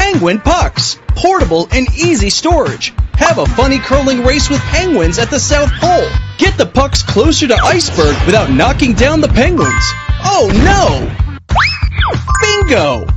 Penguin Pucks. Portable and easy storage. Have a funny curling race with penguins at the South Pole. Get the pucks closer to Iceberg without knocking down the penguins. Oh no! Bingo!